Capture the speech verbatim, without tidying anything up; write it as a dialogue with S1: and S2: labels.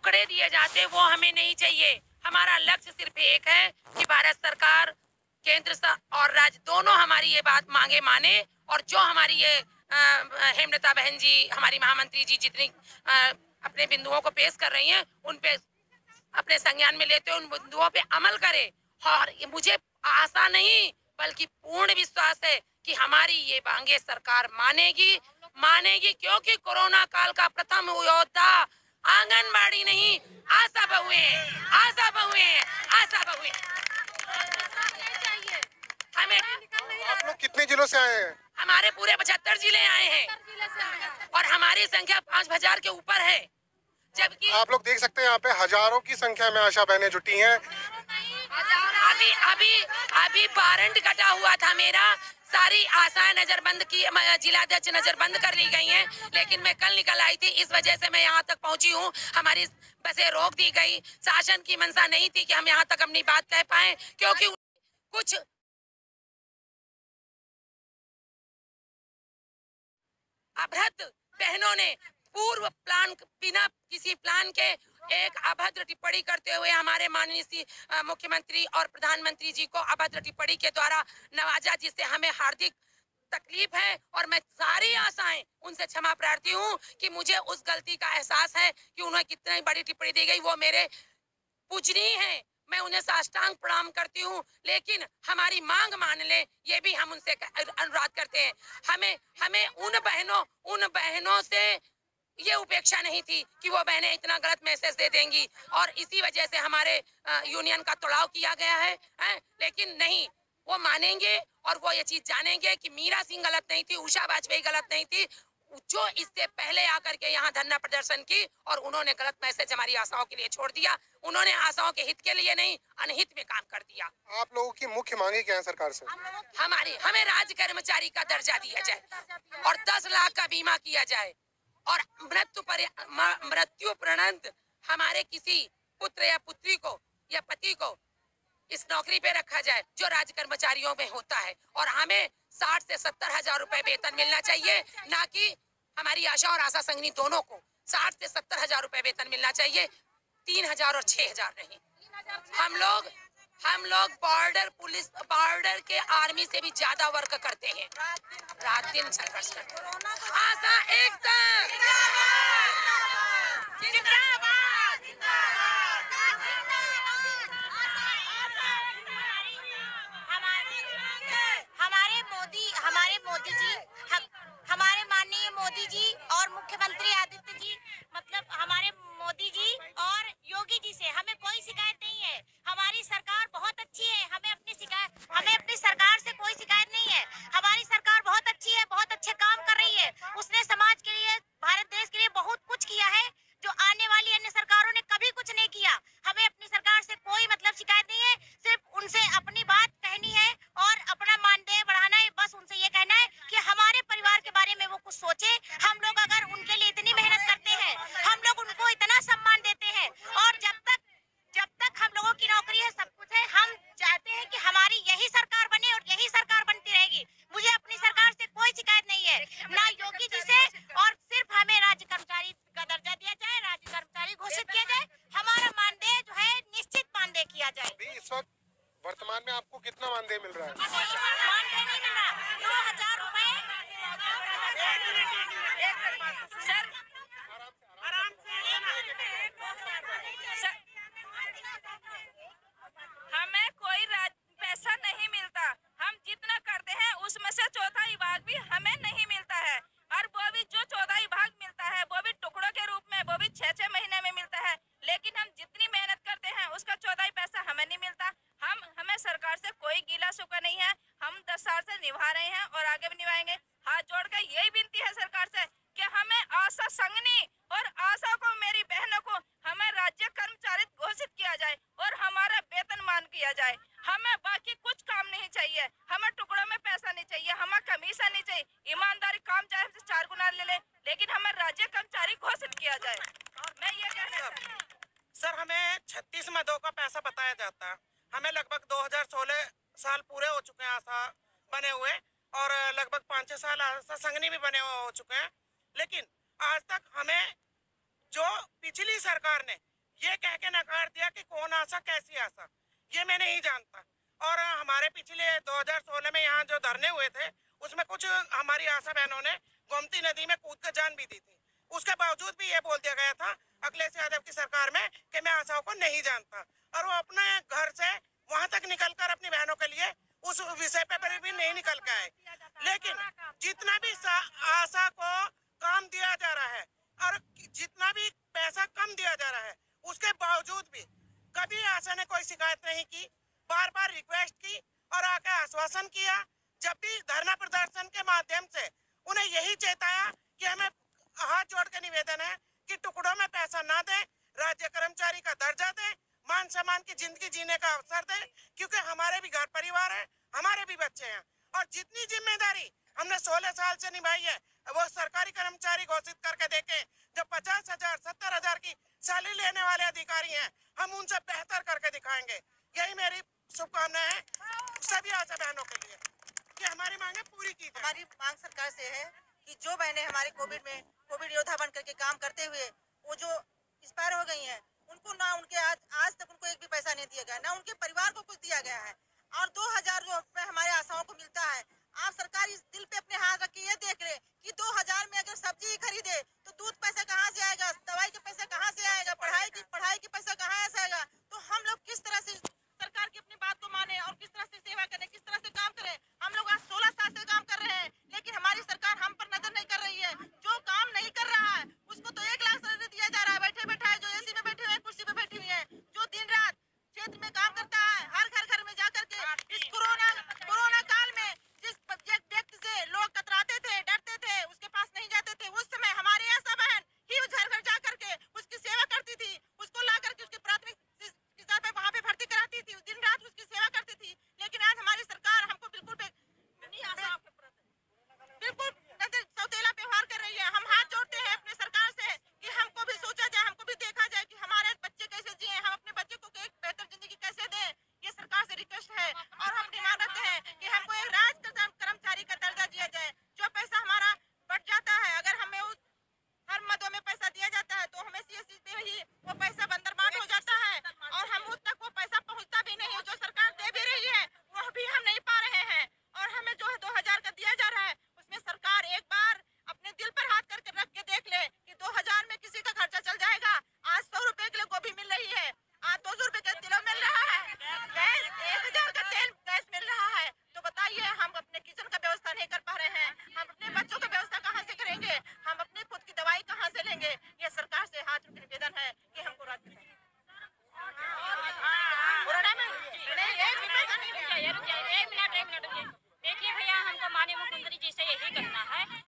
S1: टुकड़े दिए जाते वो हमें नहीं चाहिए। हमारा लक्ष्य सिर्फ एक है कि भारत सरकार, केंद्र और राज्य दोनों हमारी ये बात मांगे माने, और जो हमारी ये हेमलता बहन जी, हमारी महामंत्री जी जितनी आ, अपने बिंदुओं को पेश कर रही हैं, उन पे अपने संज्ञान में लेते उन बिंदुओं पे अमल करे। और मुझे आशा नहीं बल्कि पूर्ण विश्वास है कि हमारी ये मांगे सरकार मानेगी मानेगी क्योंकि कोरोना काल का प्रथम योद्धा आंगनबाड़ी नहीं, आशा बहुए आशा बहुए आशा बहुए। हमें
S2: आप लोग कितने जिलों से आए हैं?
S1: हमारे पूरे पचहत्तर जिले आए हैं और हमारी संख्या पाँच हजार के ऊपर है, जबकि
S2: आप लोग देख सकते हैं यहाँ पे हजारों की संख्या में आशा बहनें जुटी हैं।
S1: अभी अभी अभी वारंट कटा हुआ था मेरा, सारी आशाएं नजरबंद की, जिलाध्यक्ष नजरबंद कर ली गई हैं, लेकिन मैं कल निकल आई थी, इस वजह से मैं यहाँ तक पहुँची हूँ। हमारी बसें रोक दी गई। शासन की मंशा नहीं थी कि हम यहाँ तक अपनी बात कह पाए, क्योंकि कुछ अभद्र बहनों ने पूर्व प्लान, बिना किसी प्लान के एक अभद्र टिप्पणी करते हुए हमारे माननीय मुख्यमंत्री और प्रधानमंत्री जी को अभद्र टिप्पणी के द्वारा नवाजा, जिससे हमें हार्दिक तकलीफ है। और मैं सारी आशाएं उनसे क्षमा प्रार्थी हूं कि मुझे उस गलती का एहसास है कि उन्हें कितनी बड़ी टिप्पणी दी गई, वो मेरे पूजनीय है, मैं उन्हें साष्टांग प्रणाम करती हूँ, लेकिन हमारी मांग मान ले, ये भी हम उनसे अनुरोध करते हैं। हमें हमें उन बहनों उन बहनों से ये उपेक्षा नहीं थी कि वो बहनें इतना गलत मैसेज दे देंगी, और इसी वजह से हमारे यूनियन का तोड़ाव किया गया है, है? लेकिन नहीं, वो मानेंगे और वो ये चीज जानेंगे कि मीरा सिंह गलत नहीं थी, उषा वाजपेयी गलत नहीं थी, जो इससे पहले आकर के यहाँ धरना प्रदर्शन की और उन्होंने गलत मैसेज हमारी आशाओं के लिए छोड़ दिया। उन्होंने आशाओं के हित के लिए नहीं, अनहित में काम कर दिया।
S2: आप लोगों की मुख्य मांगे क्या है सरकार से?
S1: हमारी हमें राज्य कर्मचारी का दर्जा दिया जाए और दस लाख का बीमा किया जाए, और मृत्यु पर मृत्यु पर्यंत हमारे किसी पुत्र या पुत्री को या पति को इस नौकरी पे रखा जाए जो राज्य कर्मचारियों में होता है, और हमें साठ से सत्तर हजार रुपए वेतन मिलना चाहिए, ना कि हमारी आशा और आशा संगनी दोनों को साठ से सत्तर हजार रुपए वेतन मिलना चाहिए, तीन हजार और छह हजार नहीं। हम लोग हम लोग बॉर्डर पुलिस, बॉर्डर के आर्मी से भी ज्यादा वर्क करते हैं, रात दिन संघर्ष करते हैं। आशा एकता
S3: हमारे मोदी हमारे मोदी जी हम, हमारे माननीय मोदी जी और मुख्यमंत्री आदित्य जी, मतलब हमारे मोदी जी और योगी जी से हमें कोई शिकायत नहीं है। हमारी सरकार बहुत अच्छी है, हमें अपनी शिकायत हमें अपनी सरकार से कोई शिकायत नहीं है। हमारी सरकार बहुत अच्छी है, बहुत अच्छे काम कर रही है। उसने समाज के लिए, भारत देश के लिए बहुत कुछ किया है जो आने वाली अन्य सरकारों ने कभी कुछ नहीं किया। हमें अपनी सरकार से कोई मतलब शिकायत नहीं है, सिर्फ उनसे अपनी बात कहनी है और अपना मानदेय बढ़ाना है। बस उनसे ये कहना है कि हमारे परिवार के बारे में वो कुछ सोचे। हम लोग अगर उनके लिए इतनी मेहनत करते हैं, हम लोग उनको इतना सम्मान देते हैं, और जब तक जब तक हम लोगों की नौकरी है, सब कुछ है, हम चाहते हैं कि हमारी यही सरकार बने और यही सरकार बनती रहेगी। मुझे अपनी सरकार से कोई शिकायत नहीं है, ना योगी जी से, और सिर्फ हमें राज्य कर्मचारी का दर्जा दिया जाए, राज्य कर्मचारी घोषित किया जाए, हमारा मानदेय जो है निश्चित मानदेय किया जाए।
S2: इस वक्त वर्तमान में आपको कितना मानदेय मिल रहा है?
S3: मानदेय नहीं मिल रहा, दो हजार रुपए सर, आराम से
S4: हमें कोई पैसा नहीं मिलता। हम जितना करते हैं उसमें से चौथाई भाग भी हमें नहीं मिलता है, और वो भी जो चौथाई भाग मिलता है वो भी टुकड़ों के रूप में, वो भी छह छह महीने में मिलता है। लेकिन हम जितनी मेहनत करते हैं उसका चौथाई पैसा हमें नहीं मिलता। हम हमें सरकार से कोई गीला सूखा नहीं है, हम दस साल से निभा रहे हैं और आगे भी निभाएंगे। हाथ जोड़कर यही विनती है सरकार से कि हमें आशा संगनी और आशा को, मेरी बहनों को, हमें राज्य कर्मचारी घोषित किया जाए और हमारा वेतनमान किया जाए। हमें बाकी कुछ काम नहीं चाहिए, हमें टुकड़ों में पैसा नहीं चाहिए, हमें कमीशन नहीं चाहिए। ईमानदारी काम चाहे हमसे चार गुना ले ले, लेकिन हमें राज्य कर्मचारी घोषित किया जाए। मैं ये कहना चाहती हूँ
S5: सर, हमें छत्तीस मदों का पैसा बताया जाता है। हमें लगभग दो हजार सोलह साल पूरे हो चुके हैं आशा बने हुए, और लगभग पाँच छह साल आशा संगनी भी बने हुए हो चुके हैं, लेकिन आज तक हमें जो पिछली सरकार ने ये कह के नकार दिया कि कौन आशा कैसी आशा, ये मैं नहीं जानता। और हमारे पिछले दो हज़ार सोलह में यहाँ जो धरने हुए थे उसमें कुछ हमारी आशा बहनों ने गोमती नदी में कूद कर जान भी दी थी। उसके बावजूद भी ये बोल दिया गया था अखिलेश यादव की सरकार में कि मैं आशाओं को नहीं जानता, और वो अपने घर से वहां तक निकलकर अपनी बहनों के लिए उस विषय पे भी नहीं निकल के आए। लेकिन जितना भी आशा को काम दिया जा रहा है और जितना भी पैसा कम दिया जा रहा है उसके बावजूद भी कभी आशा ने कोई शिकायत नहीं की, बार बार रिक्वेस्ट की और आके आश्वासन किया। जब भी धरना प्रदर्शन के माध्यम से उन्हें यही चेताया कि हमें हाथ जोड़ के निवेदन है कि टुकड़ों में पैसा ना दे, राज्य कर्मचारी का दर्जा दे, मान सम्मान की जिंदगी जीने का अवसर दे, क्योंकि हमारे भी घर परिवार है, हमारे भी बच्चे हैं। और जितनी जिम्मेदारी हमने सोलह साल से निभाई है वो सरकारी कर्मचारी घोषित करके देखे, जो पचास हजार सत्तर हजार की सैलरी लेने वाले अधिकारी हैं, हम उनसे बेहतर करके दिखाएंगे। यही मेरी शुभकामनाएं है सभी आशा बहनों के लिए कि हमारी मांगे पूरी की जाए।
S6: हमारी मांग सरकार से है कि जो बहनें हमारे कोविड में कोविड योद्धा बन करके काम करते हुए वो जो एक्सपायर हो गई हैं, उनको ना उनके आज आज तक उनको एक भी पैसा नहीं दिया गया, ना उनके परिवार को कुछ दिया गया है। और दो हजार रुपए हमारे आशाओं को मिलता है। आप सरकार इस दिल पे अपने हाथ रख के ये देख रहे कि दो हजार में अगर सब्जी खरीदे तो दूध पैसा कहाँ से आएगा, दवाई